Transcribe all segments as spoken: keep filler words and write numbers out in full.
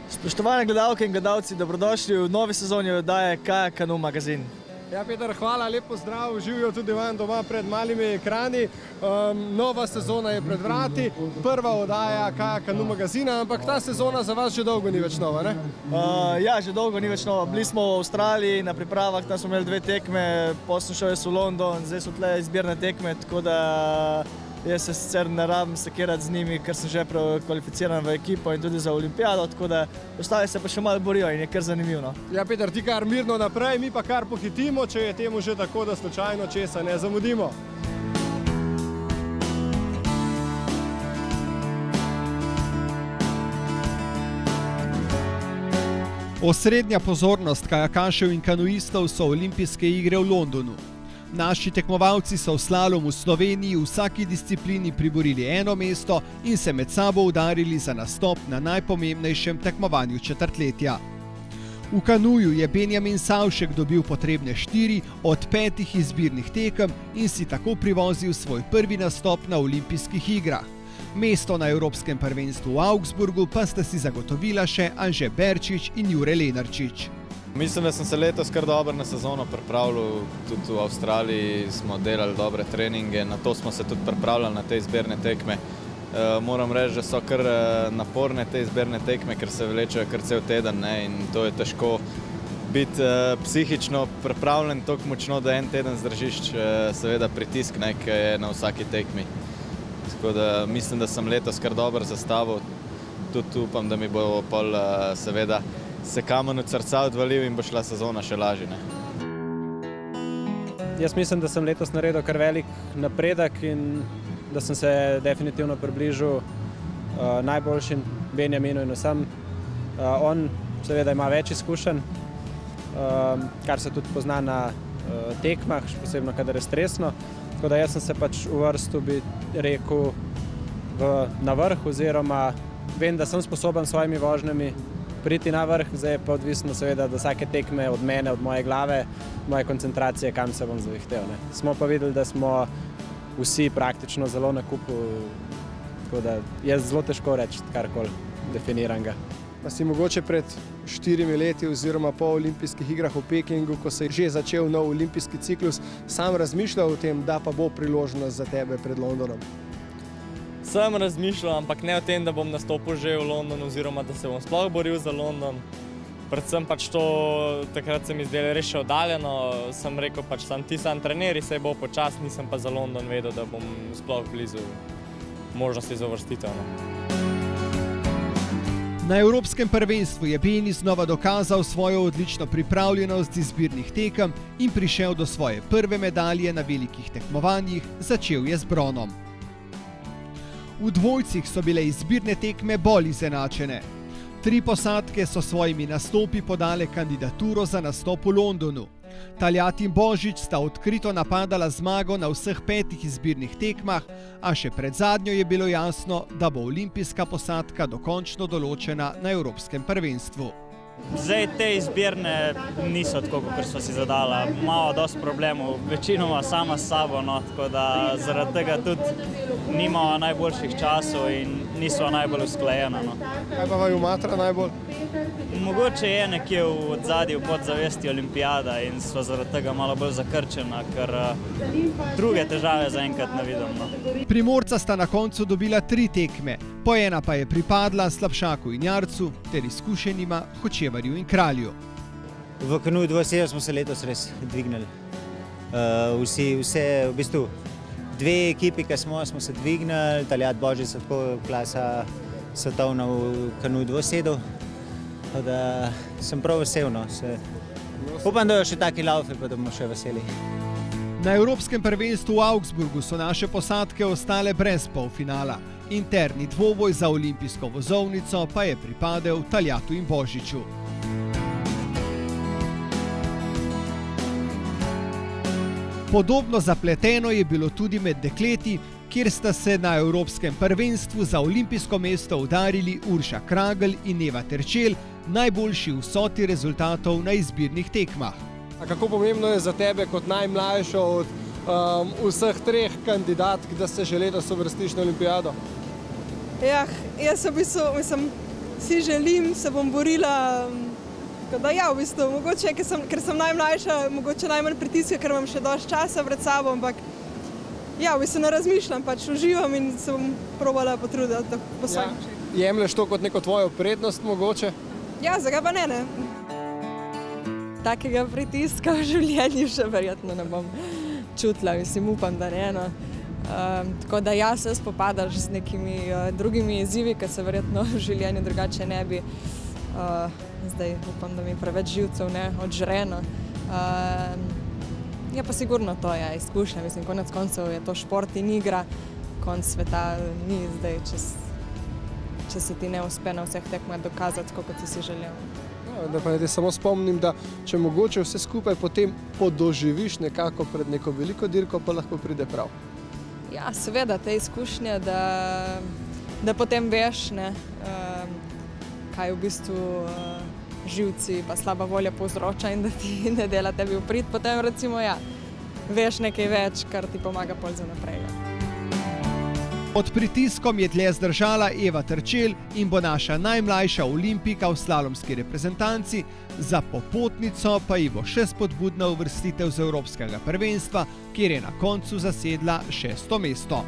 Spoštovane gledalke in gledalci, dobrodošli v novi sezoni oddaje Kajak Kanu magazin. Ja, Peter, hvala, lep pozdrav, živijo tudi vam doma pred malimi ekrani. Um, nova sezona je pred vrati, prva oddaja Kajak Kanu magazina, ampak ta sezona za vas že dolgo ni več nova, ne? Uh, ja, že dolgo ni več nova. Bili smo v Avstraliji na pripravah, tam smo imeli dve tekme, potem šel jaz v London, zdaj so tle izbirne tekme, tako da jaz se sicer ne rabim sekirati z njimi, ker sem že kvalificiran v ekipo in tudi za olimpijado, tako da ostali se pa še malo borijo in je kar zanimivo. Ja, Peter, ti kar mirno naprej, mi pa kar pohitimo, če je temu že tako, da slučajno česa ne zamudimo. Osrednja pozornost kajakašev in kanuistov so olimpijske igre v Londonu. Naši tekmovalci so v slalomu v Sloveniji v vsaki disciplini priborili eno mesto in se med sabo udarili za nastop na najpomembnejšem tekmovanju četrtletja. V kanuju je Benjamin Savšek dobil potrebne štiri od petih izbirnih tekem in si tako privozil svoj prvi nastop na olimpijskih igrah. Mesto na Evropskem prvenstvu v Augsburgu pa sta si zagotovila še Anže Berčič in Jure Lenarčič. Mislim, da sem se letos kar dobro na sezono pripravljal, tudi v Avstraliji smo delali dobre treninge, na to smo se tudi pripravljali na te izbirne tekme. E, moram reči, da so kar naporne te izbirne tekme, ker se vlečejo kar cel teden, ne, in to je težko biti e, psihično pripravljen toliko močno, da en teden zdržiš e, seveda pritisk, ne, ki je na vsaki tekmi. Tako da mislim, da sem letos kar dobro zastavil, tudi upam, da mi bo pol e, seveda se kamen od srca odvalil in bo šla sezona še lažje. Jaz mislim, da sem letos naredil kar velik napredek in da sem se definitivno približil uh, najboljšim Benjaminu in vsem. Uh, on seveda ima več izkušenj, uh, kar se tudi pozna na uh, tekmah, posebno kadar je stresno. Tako da jaz sem se pač uvrstil, bi rekel, v, na vrh, oziroma vem, da sem sposoben s svojimi vožnjami priti na vrh, zdaj je pa odvisno seveda do vsake tekme od mene, od moje glave, moje koncentracije, kam se bom zavihtel. Ne. Smo pa videli, da smo vsi praktično zelo na kupu, tako da je zelo težko reči karkoli definiranga. Pa si mogoče pred štirimi leti oziroma po olimpijskih igrah v Pekingu, ko se je že začel nov olimpijski ciklus, sam razmišljal o tem, da pa bo priložnost za tebe pred Londonom? Sem razmišljal, ampak ne o tem, da bom nastopil že v Londonu oziroma da se bom sploh boril za London. Predvsem pač to, takrat se mi zdelo res še oddaljeno, sem rekel pač sam ti sam trener, saj bo počas, nisem pa za London vedel, da bom sploh blizu možnosti za uvrstitev. Na Evropskem prvenstvu je Beni znova dokazal svojo odlično pripravljenost izbirnih tekem in prišel do svoje prve medalje na velikih tekmovanjih, začel je z bronom. V dvojcih so bile izbirne tekme bolj izenačene. Tri posadke so svojimi nastopi podale kandidaturo za nastop v Londonu. Taljat in Božič sta odkrito napadala zmago na vseh petih izbirnih tekmah, a še pred zadnjo je bilo jasno, da bo olimpijska posadka dokončno določena na Evropskem prvenstvu. Zdaj te izbirne niso tako, kot so si zadala. Malo dosti problemov, večinoma sama s sabo, no, tako da zaradi tega tudi nimamo najboljših časov in niso najbolj usklajena. No. Kaj pa vaju matra najbolj? Mogoče je nekje v odzadju podzavesti olimpijada in so zaradi tega malo bolj zakrčena, ker druge težave zaenkrat ne vidim. No. Primorca sta na koncu dobila tri tekme, po ena pa je pripadla Slapšaku in Jarcu ter izkušenima Hočevarju in Kralju. V kanuju dvajset smo se letos res dvignili. Uh, vsi, vse, v bistvu, dve ekipi, ki smo, smo se dvignili, Taljat Božič so tako klasa svetovna v kanuju dvajset. Tako da sem prav vesel, no. Se, upam, da jo še taki laufe, pa da bomo še veseli. Na Evropskem prvenstvu v Augsburgu so naše posadke ostale brez polfinala. Interni dvoboj za olimpijsko vozovnico pa je pripadel Taljatu in Božiču. Podobno zapleteno je bilo tudi med dekleti, kjer sta se na Evropskem prvenstvu za olimpijsko mesto udarili Urša Kragl in Eva Terčelj, najboljši v vsoti rezultatov na izbirnih tekmah. A kako pomembno je za tebe kot najmlajšo od um, vseh treh kandidatk, da se že letos uvrstiš na olimpijado? Ja, jaz v bistvu, mislim, si želim, se bom borila. Tako da ja, v bistvu, mogoče, ker sem, ker sem najmlajša, mogoče najmanj pritiska, ker imam še dosti časa pred sabo, ampak ja, v bistvu ne razmišljam, pač uživam in se bom probala potruditi po svojem. Ja. Jemlješ to kot neko tvojo prednost mogoče? Ja, zakaj pa ne, ne. Takega pritiska v življenju še verjetno ne bom čutila, mislim, upam, da ne. No. Um, tako da ja, se spopadaš z nekimi uh, drugimi izzivi, ki se verjetno v življenju drugače ne bi. Uh, zdaj upam, da mi preveč živcev ne odžreno. Uh, je pa sigurno to, ja, izkušnja. Mislim, konec koncev je to šport in igra. Konc sveta ni zdaj, če, če se ti ne uspe na vseh tekmah dokazati, kot si si želel. Da pa ne te samo spomnim, da če mogoče vse skupaj potem podoživiš nekako pred neko veliko dirko, pa lahko pride prav. Ja, seveda, te izkušnje, da, da potem veš, ne, um, kaj v bistvu uh, živci pa slaba volja povzroča in da ti ne dela tebi v prid, potem recimo ja, veš nekaj več, kar ti pomaga pol za naprej. Pod pritiskom je dlje zdržala Eva Terčelj in bo naša najmlajša olimpijka v slalomski reprezentanci, za popotnico pa ji bo še spodbudna uvrstitev z Evropskega prvenstva, kjer je na koncu zasedla šesto mesto.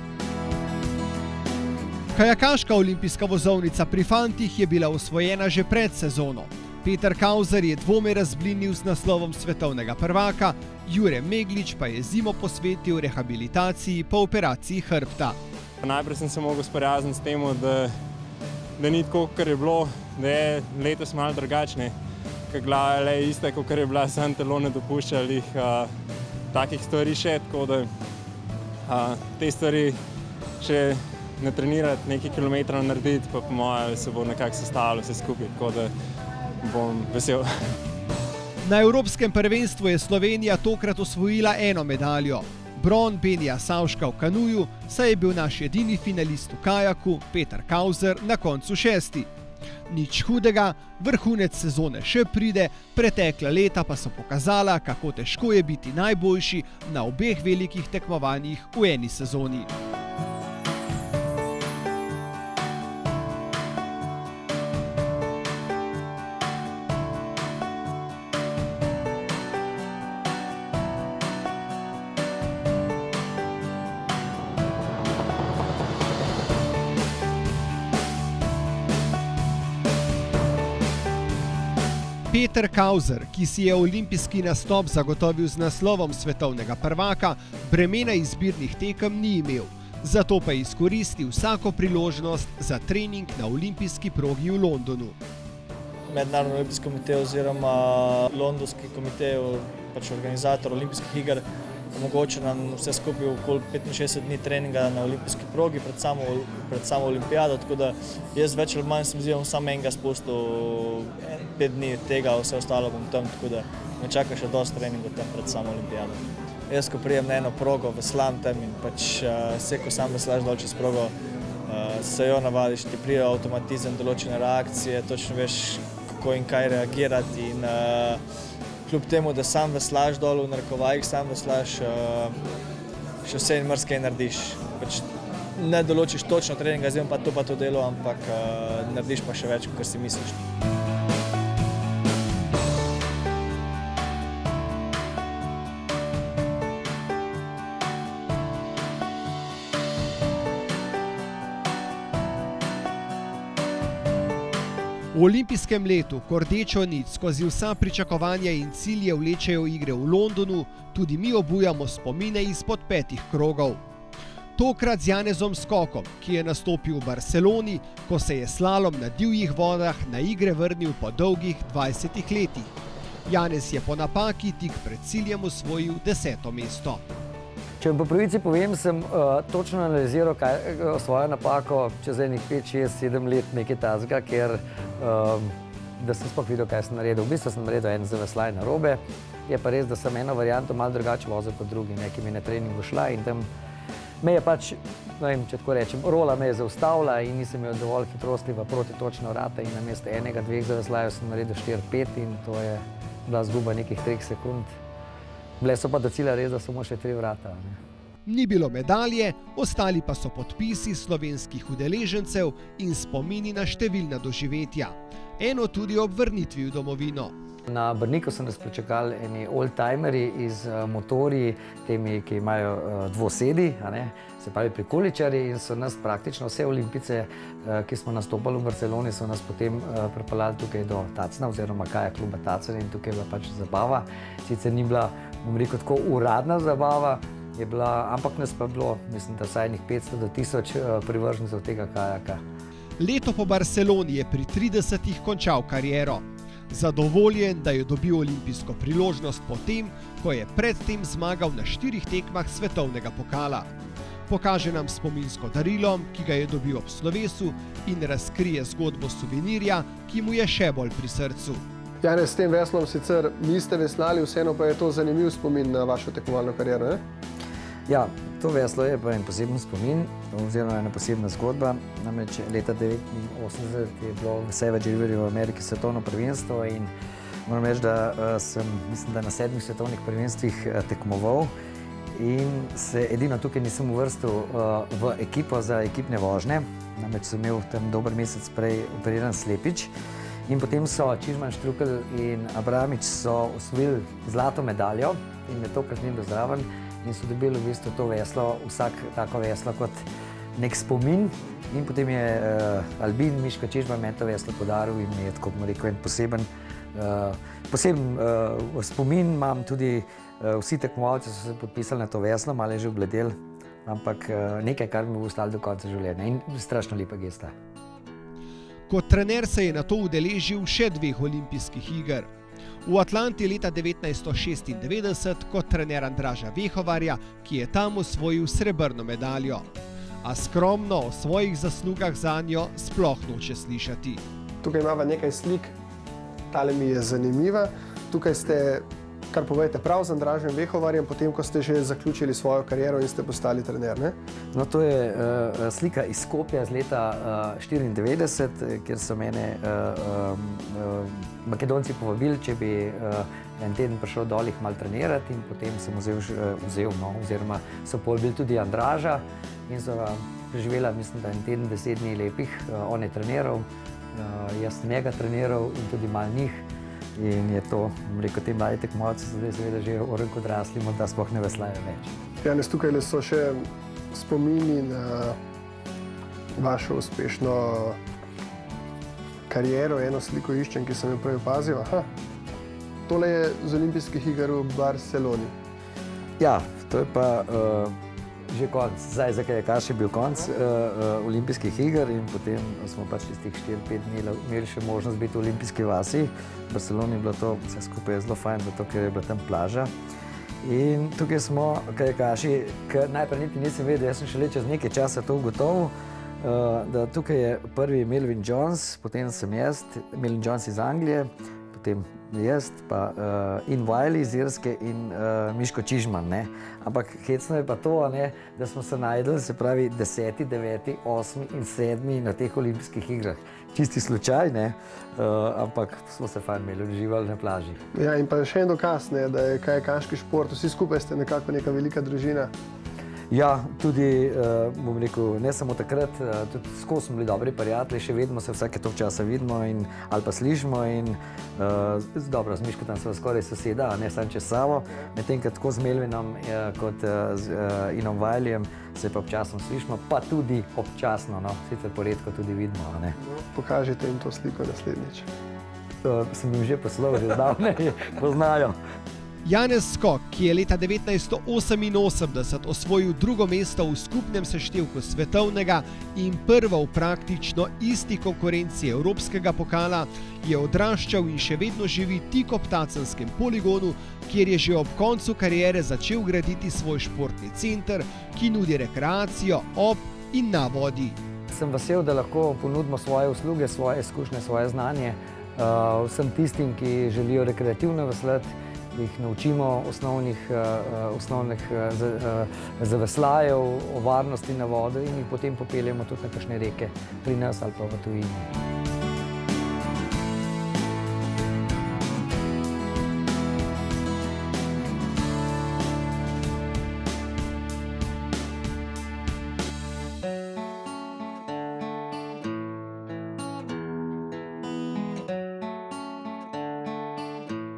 Kajakaška olimpijska vozovnica pri fantih je bila osvojena že pred sezono. Peter Kauzer je dvome razblinil z naslovom svetovnega prvaka, Jure Meglič pa je zimo posvetil rehabilitaciji po operaciji hrbta. Najprej sem se mogel sprijazniti s tem, da, da ni tako, kar je bilo, da je letos malo drugačne. Ker glava je le ista, kot je bila, sam telo ne dopušča jih a, takih stvari še, tako da a, te stvari še ne trenirati, nekaj kilometrov narediti, pa po moje se bo nekako sestavilo vse skupaj, tako da bom vesel. Na Evropskem prvenstvu je Slovenija tokrat osvojila eno medaljo. Bron Benija Savška v kanuju, saj je bil naš edini finalist v kajaku, Peter Kauzer, na koncu šesti. Nič hudega, vrhunec sezone še pride, pretekla leta pa so pokazala, kako težko je biti najboljši na obeh velikih tekmovanjih v eni sezoni. Peter Kauzer, ki si je olimpijski nastop zagotovil z naslovom svetovnega prvaka, bremena izbirnih tekem ni imel. Zato pa je izkoristil vsako priložnost za trening na olimpijski progi v Londonu. Mednarodni olimpijski komitej oziroma londonski komitej, pač organizator olimpijskih iger, omogoča nam vse skupaj okoli petinšestdeset dni treninga na olimpijski progi pred samo, pred samo olimpijado, tako da jaz več ali manj sem zdivam samo enega spustil, pet dni tega, vse ostalo bom tam, tako da me čaka še dosti treningov tam pred samo olimpijado. Jaz, ko prijem na eno progo, veslam tam in pač vse, ko sam veslaš dol čez progo, se jo navadiš, ti prije avtomatizem, določene reakcije, točno veš, kako in kaj reagirati in kljub temu, da sam veslaš dol, v narekovajih sam veslaš, še vse in marsikaj narediš. Ne določiš točno treninga, zdaj pa to pa to delo, ampak narediš pa še več, kot si misliš. V olimpijskem letu, ko rdečo nit skozi vsa pričakovanja in cilje vlečejo igre v Londonu, tudi mi obujamo spomine izpod petih krogov. Tokrat z Janezom Skokom, ki je nastopil v Barceloni, ko se je slalom na divjih vodah na igre vrnil po dolgih dvajsetih letih. Janez je po napaki tik pred ciljem osvojil deseto mesto. Če po pravici povem, sem uh, točno analiziral kaj, svojo napako čez enih pet, šest, sedem let nekaj tazga, ker um, da sem sploh videl, kaj sem naredil. V bistvu sem naredil en zaveslaj narobe. Je pa res, da sem eno varianto malo drugače vozil kot drugi, nekaj mi na treningu šla in tam me je pač, ne vem, če tako rečem, rola me je zaustavila in nisem imel dovolj hitrosti v proti točno vrata in namesto enega, dveh zaveslajev sem naredil štiri, pet in to je bila zguba nekih treh sekund. Bile so pa do cilja res, da samo še tri vrata. Ne. Ni bilo medalje, ostali pa so podpisi slovenskih udeležencev in spomini na številna doživetja. Eno tudi ob vrnitvi v domovino. Na Brniku so nas pričakali eni oldtimerji iz motorji, temi, ki imajo dvosedi, se pravi prikoličarji, in so nas praktično vse Olimpice, ki smo nastopali v Barceloni, so nas potem pripeljali tukaj do Tacna oziroma Kaja kluba Tacen, in tukaj je bila pač zabava. Sicer ni bila, bom rekel, tako uradna zabava, je bila, ampak nas pa bilo, mislim, da vsaj enih petsto do tisoč privržencev tega kajaka. Leto po Barceloni je pri tridesetih končal kariero. Zadovoljen, da je dobil olimpijsko priložnost po tem, ko je predtem zmagal na štirih tekmah svetovnega pokala. Pokaže nam spominsko darilo, ki ga je dobil ob slovesu, in razkrije zgodbo suvenirja, ki mu je še bolj pri srcu. Janez, s tem veslom sicer niste veslali, vseeno pa je to zanimiv spomin na vašo tekmovalno kariero, ne? Ja, to veslo je pa en poseben spomin, oziroma ena posebna zgodba. Namreč leta devetinosemdeset je bilo v Savage Riverju v Ameriki svetovno prvenstvo in moram reči, da sem, mislim, da na sedmih svetovnih prvenstvih tekmoval in se edino tukaj nisem uvrstil v ekipo za ekipne vožnje. Namreč sem imel tam dober mesec prej operiran slepič in potem so Čižman, Štrukelj in Abramič so osvojili zlato medaljo in me tokrat ni bil zraven. In so dobili v bistvu to veslo, vsak tako veslo kot nek spomin. In potem je Albin Miško Čižman meni to veslo podaril in mi je, tako bom rekel, en poseben, poseben spomin. Imam tudi, vsi tekmovalci so se podpisali na to veslo, malo je že obledel, ampak nekaj, kar mi bo ostalo do konca življenja in strašno lepa gesta. Kot trener se je nato udeležil še dveh olimpijskih iger. V Atlanti leta devetnajststo šestindevetdeset kot trener Andraža Vehovarja, ki je tam osvojil srebrno medaljo. A skromno o svojih zaslugah zanjo sploh noče slišati. Tukaj imamo nekaj slik, tale mi je zanimiva. Tukaj ste, kar povejte, prav z Andražem Vehovarjem, potem, ko ste že zaključili svojo kariero in ste postali trener, ne? No, to je uh, slika iz Skopja z leta štiriindevetdeset, kjer so mene uh, uh, Makedonci povabili, če bi uh, en teden prišel dol jih malo trenirati, in potem sem vzel, vzel no, oziroma so povabili tudi Andraža in so preživela, mislim, da en teden, deset dni lepih. Uh, on je treniral, uh, jaz sem njega treniral in tudi malo njih. In je to, bom rekel, te mladi tekmovalci so zdaj seveda že orenk odrasli, morda sploh ne veslajo več. Janez, tukaj so še spomini na vašo uspešno kariero, eno sliko iščem, ki sem jo prej opazil. Aha, tole je z olimpijskih iger v Barceloni. Ja, to je pa uh, že konc. Zdaj, za kajakaš je bil konc uh, uh, olimpijskih iger in potem smo pač iz teh štiri pet dni imeli še možnost biti v olimpijski vasi. V Barceloni je bilo to vse skupaj zelo fajn, zato ker je bila tam plaža. In tukaj smo kajakaši, ker najprej niti nisem vedel, jaz sem šele čez nekaj časa to ugotovil, da tukaj je prvi Melvin Jones, potem sem jaz, Melvin Jones iz Anglije, potem jaz, pa Ian Wiley iz Irske in Miško Čižman, ne. Ampak hecno je pa to, ne, da smo se najdeli, se pravi, deseti, deveti, osmi in sedmi na teh olimpijskih igrah. Čisti slučaj, ne, ampak smo se fajn imeli, uživali na plaži. Ja, in pa še en dokaz, ne, da je kajakaški šport, vsi skupaj ste nekako neka velika družina. Ja, tudi, bom rekel, ne samo takrat, tudi skozi smo bili dobri prijatelji, še vedno se vsake toliko časa vidimo in, ali pa slišimo in dobro, z Miško tam sva skoraj soseda, ne samo čez Savo, medtem ko tako z Melvinom kot z Ianom Wileyjem se pa občasno slišimo, pa tudi občasno, no, sicer poredko tudi vidimo, ne. Pokažite jim to sliko naslednjič. Sem jim že poslal, že zdavne poznajo. Janez Skok, ki je leta devetnajststo oseminosemdeset osvojil drugo mesto v skupnem seštevku svetovnega in prvo v praktično isti konkurenci evropskega pokala, je odraščal in še vedno živi tik ob tacenskem poligonu, kjer je že ob koncu kariere začel graditi svoj športni center, ki nudi rekreacijo ob in na vodi. Sem vesel, da lahko ponudimo svoje usluge, svoje izkušnje, svoje znanje vsem tistim, ki želijo rekreativno veslati, jih naučimo osnovnih, osnovnih zaveslajev, o varnosti na vodi in jih potem popeljemo tudi na kakšne reke pri nas ali pa v tujini.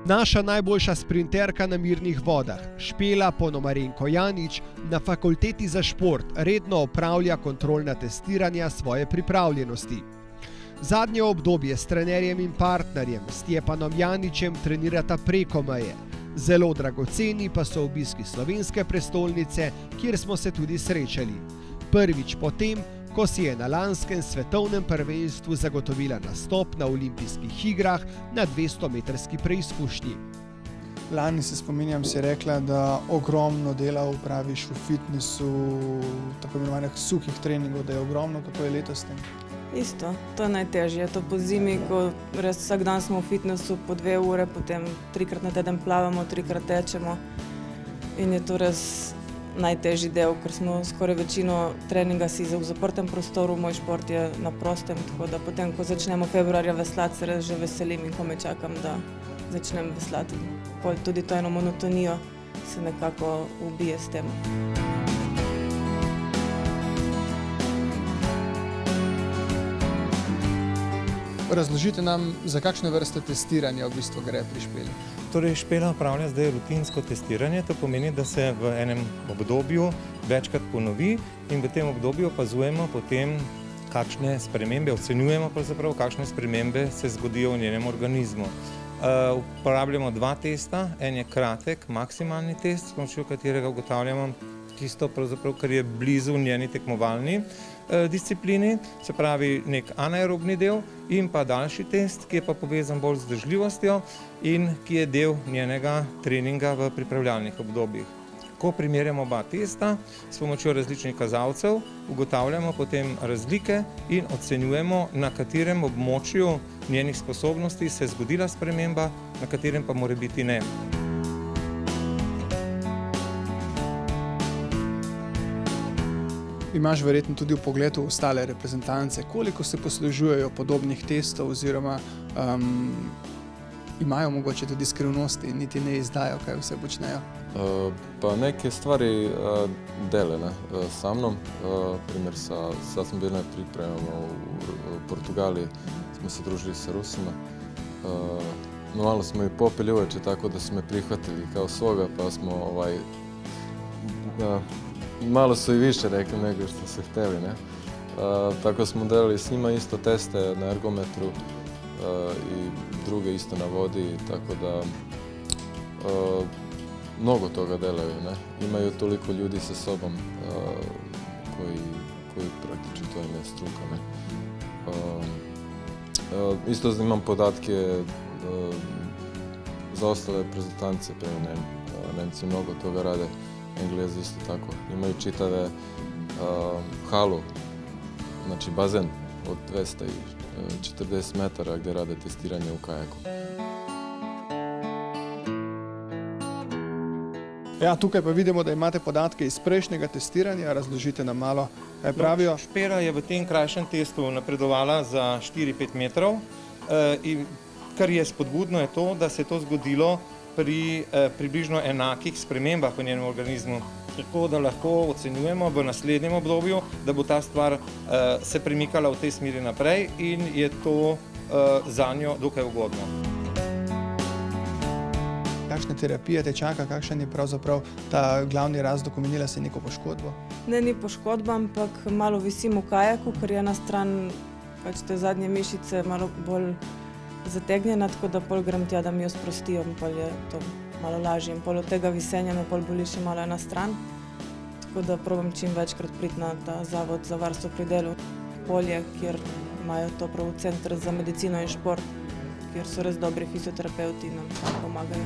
Naša najboljša sprinterka na mirnih vodah, Špela Ponomarenko-Janić, na fakulteti za šport redno opravlja kontrolna testiranja svoje pripravljenosti. Zadnje obdobje s trenerjem in partnerjem Stjepanom Janićem trenirata preko meje. Zelo dragoceni pa so obiski slovenske prestolnice, kjer smo se tudi srečali. Prvič potem, ko si je na lanskem svetovnem prvenstvu zagotovila nastop na olimpijskih igrah na dvestometrski preizkušnji. Lani se spominjam, si rekla, da ogromno dela upraviš v fitnessu, tako imenovanih suhih treningov, da je ogromno. Kako je letos s tem? Isto, to je najtežje. To po zimi, ko res vsak dan smo v fitnessu po dve ure, potem trikrat na teden plavamo, trikrat tečemo in je to res najtežji del, ker smo skoraj večino treninga si v zaprtem prostoru, moj šport je na prostem, tako da potem, ko začnemo februarja veslati, se res že veselim in ko me čakam, da začnem veslati. Tudi to eno monotonijo se nekako ubije s tem. Razložite nam, za kakšne vrste testiranja v bistvu gre pri Špeli? Torej, Špela opravlja zdaj rutinsko testiranje, to pomeni, da se v enem obdobju večkrat ponovi in v tem obdobju opazujemo potem, kakšne spremembe, ocenjujemo pravzaprav, kakšne spremembe se zgodijo v njenem organizmu. Uporabljamo dva testa, en je kratek, maksimalni test, s pomočjo katerega ugotavljamo tisto, pravzaprav, kar je blizu njeni tekmovalni disciplini, se pravi nek anaerobni del, in pa daljši test, ki je pa povezan bolj z vzdržljivostjo in ki je del njenega treninga v pripravljalnih obdobjih. Ko primerjamo oba testa s pomočjo različnih kazalcev, ugotavljamo potem razlike in ocenjujemo, na katerem območju njenih sposobnosti se je zgodila sprememba, na katerem pa mora biti ne. Imaš verjetno tudi v pogledu ostale reprezentance, koliko se poslužujejo podobnih testov oziroma um, imajo mogoče tudi skrivnosti in niti ne izdajo, kaj vse počnejo? Uh, pa neke stvari uh, dele ne, uh, sa mnom. Uh, primjer, sa, sad smo bili na pripremama u, u Portugaliji, smo se družili sa Rusima. Uh, no, malo smo i popili uveče, tako da su me prihvatili kao svoga, pa smo ovaj, uh, malo su i više rekli nego što su htjeli, ne. Uh, tako smo delali s njima isto teste na ergometru uh, i druge isto na vodi, tako da uh, mnogo toga delaju, ne. Imaju toliko ljudi sa sobom uh, koji, koji praktično to im je struka, ne. Uh, uh, isto imam podatke uh, za ostale reprezentance, prema Nem, uh, Nemci mnogo toga rade. Englezi isto tako. Imaju čitave uh, halu, znači bazen od dvesta četrdeset metara gdje rade testiranje u kajaku. Ja, tukaj pa vidimo, da imate podatke iz prejšnjega testiranja. Razložite nam malo, kaj pravijo. Špela je v tem krajšem testu napredovala za štiri pet metrov. In kar je spodbudno je to, da se je to zgodilo pri eh, približno enakih spremembah v njenem organizmu. Tako da lahko ocenjujemo v naslednjem obdobju, da bo ta stvar eh, se premikala v tej smeri naprej in je to eh, za njo dokaj ugodno. Kakšne terapije te čaka, kakšen je pravzaprav ta glavni razlog, omenila si neko poškodbo? Ne, ni poškodba, ampak malo visim v kajaku, ker je ena stran pač te zadnje mišice malo bolj zategnjena, tako da pol grem tja, da mi jo sprostijo in pol je to malo lažje. In pol od tega visenja me pol boli še malo ena stran, tako da probam čim večkrat priti na ta zavod za varstvo pri delu Polje, kjer imajo to prav center za medicino in šport, kjer so res dobri fizioterapeuti in nam pomagajo.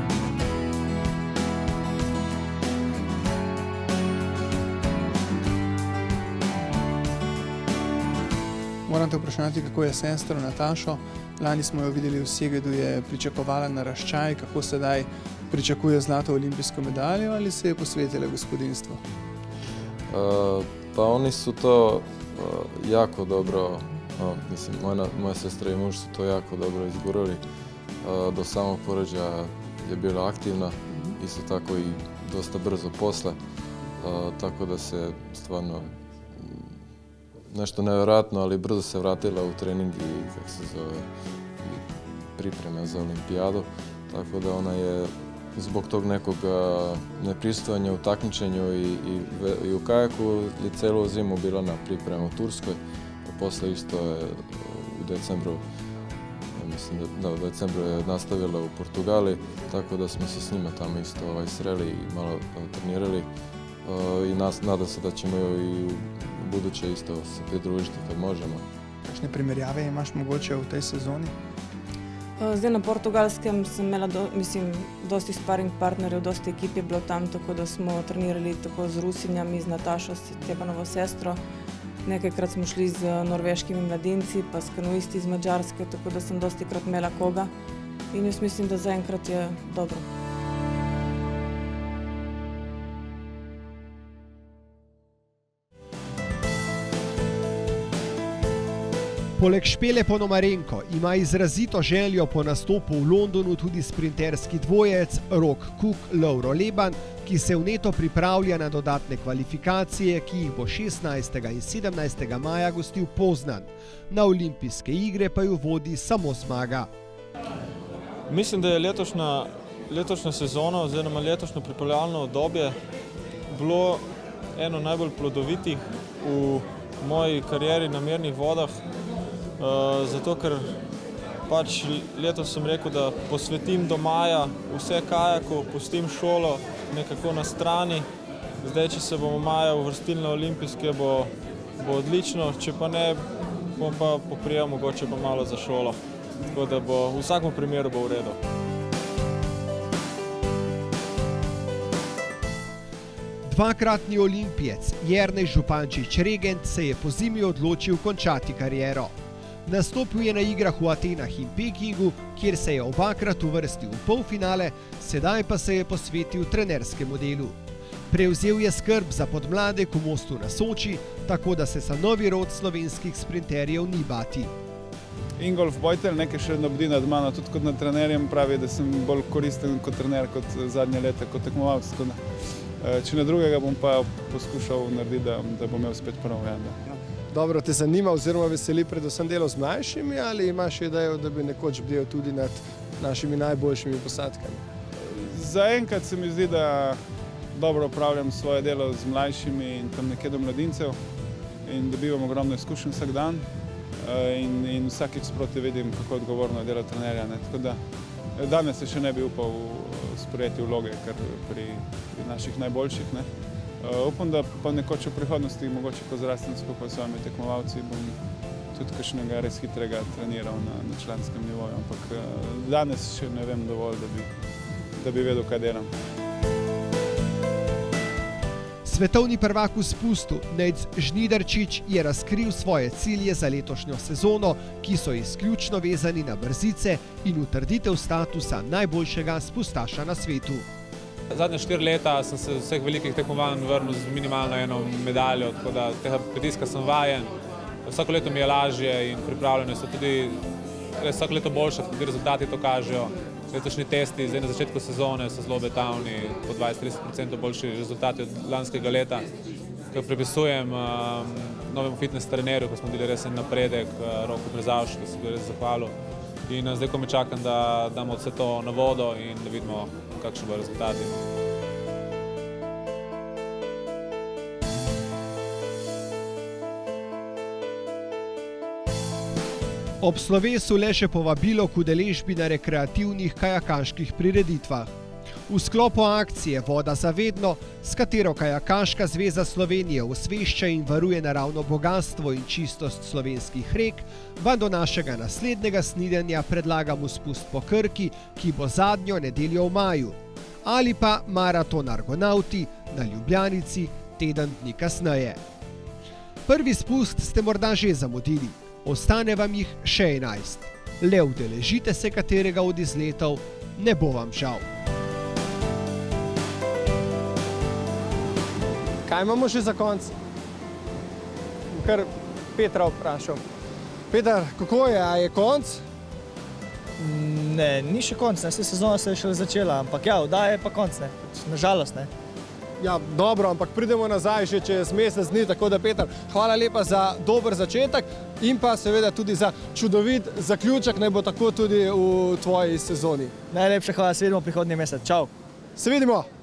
Moram te vprašati, kako je sestro Natašo. Lani smo jo videli v Segedu, je pričakovala naraščaj, kako sedaj pričakuje zlato olimpijsko medaljo ali se je posvetila gospodinstvu? Uh, pa oni su to uh, jako dobro, uh, mislim, moja, moja sestra i muž su to jako dobro izgurali. Uh, do samog porođaja je bila aktivna, mm-hmm. isto tako i dosta brzo posle, uh, tako da se stvarno nešto nevjerojatno, ali brzo se vratila u trening i, kako se zove, i pripreme za olimpijadu. tako da ona je zbog tog nekog nepristojanja u takmičenju i, i, i u kajaku je celu zimu bila na pripremu u Turskoj. Posle isto je u decembru, mislim da, da u decembru je nastavila u Portugali, tako da smo se s njima tamo isto ovaj, sreli i malo trenirali. Uh, I nas, nadam se da ćemo i u buduće isto se pridružiti kad možemo. Kakšne primerjave imaš mogoče v tej sezoni? Zdaj na Portugalskem sem imela, do, mislim, dosti sparing partnerjev, dosti ekip je bilo tam, tako da smo trenirali tako z Rusinjami, z Natašo, s Stepanovo sestro. Nekajkrat smo šli z norveškimi mladinci, pa s kanuisti iz Mađarske, tako da sem dosti krat imela koga. In jaz mislim, da zaenkrat je dobro. Poleg Špele Ponomarenko ima izrazito željo po nastopu v Londonu tudi sprinterski dvojec Rok Kuk Lovro Leban, ki se vneto pripravlja na dodatne kvalifikacije, ki jih bo šestnajstega in sedemnajstega maja gostil Poznan. Na olimpijske igre pa ju vodi samo zmaga. Mislim, da je letošnja, letošnja sezona oziroma letošnjo pripravljalno obdobje bilo eno najbolj plodovitih v moji karieri na mirnih vodah. Uh, zato, ker pač letos sem rekel, da posvetim do maja vse kajaku, pustim šolo nekako na strani. Zdaj, če se bomo maja uvrstili na olimpijske, bo, bo odlično, če pa ne, bom pa poprijel mogoče pa malo za šolo. Tako da bo v vsakem primeru bo v redu. Dvakratni olimpijec Jernej Župančič-Regent se je po zimi odločil končati kariero. Nastopil je na igrah v Atenah in Pekingu, kjer se je obakrat uvrstil v polfinale, sedaj pa se je posvetil trenerskemu delu. Prevzel je skrb za podmladek v Mostu na Soči, tako da se za novi rod slovenskih sprinterjev ni bati. Ingolf Bojtel nekaj še nabdi nad mano, tudi kot nad trenerjem pravi, da sem bolj koristen kot trener kot zadnje leta, kot tekmovalec. Če ne drugega bom pa poskušal narediti, da, da bom imel spet prvo vjanda. Dobro, te zanima oziroma veseli predvsem delo z mlajšimi ali imaš idejo, da bi nekoč bdel tudi nad našimi najboljšimi posadkami? Zaenkrat se mi zdi, da dobro opravljam svoje delo z mlajšimi in tam nekje do mladincev in dobivam ogromno izkušenj vsak dan in, in vsakič sproti vidim, kako odgovorno je delo trenerja. Ne? Tako da danes se še ne bi upal sprejeti vloge kar pri, pri naših najboljših. Ne? Uh, upam, da pa nekoč v prihodnosti, mogoče ko zrastem skupaj s svojimi tekmovalci, bom tudi kakšnega res hitrega treniral na, na članskem nivoju, ampak uh, danes še ne vem dovolj, da bi, da bi vedel, kaj delam. Svetovni prvak v spustu Nejc Žnidarčič je razkril svoje cilje za letošnjo sezono, ki so izključno vezani na brzice in utrditev statusa najboljšega spustaša na svetu. Zadnje štiri leta sem se z vseh velikih tekmovanj vrnil z minimalno eno medaljo, tako da tega pritiska sem vajen. Vsako leto mi je lažje in pripravljene so tudi vsako leto boljše, tudi rezultati to kažejo. Letošnji testi zdaj na začetku sezone so zelo obetavni, po dvajset do trideset procentov boljši rezultati od lanskega leta, kar pripisujem um, novemu fitness trenerju, ko smo bili res en napredek, uh, Roku Brezavšku, ki se bi res zahvalil. In uh, zdaj, ko me čakam, da damo vse to na vodo in da vidimo, kakšni bodo rezultati. Ob slovesu le še povabilo k udeležbi na rekreativnih kajakaških prireditvah. V sklopu akcije Voda za vedno, s katero Kajakaška zveza Slovenije osvešča in varuje naravno bogatstvo in čistost slovenskih rek, vam do našega naslednjega snidenja predlagamo spust po Krki, ki bo zadnjo nedeljo v maju, ali pa maraton Argonauti na Ljubljanici teden dni kasneje. Prvi spust ste morda že zamudili, ostane vam jih še enajst. Le udeležite se katerega od izletov, ne bo vam žal. Kaj imamo še za konc? Kar Petra vprašal. Petar, kako je? A je konc? Ne, ni še konc, ne. Sezona se je šele začela, ampak ja, oddaja je pa konc, ne. Nažalost, ne. Ja, dobro, ampak pridemo nazaj že čez mesec dni, tako da Peter, hvala lepa za dober začetek in pa seveda tudi za čudovit zaključek, naj bo tako tudi v tvoji sezoni. Najlepša hvala, se vidimo prihodnji mesec. Čau. Se vidimo.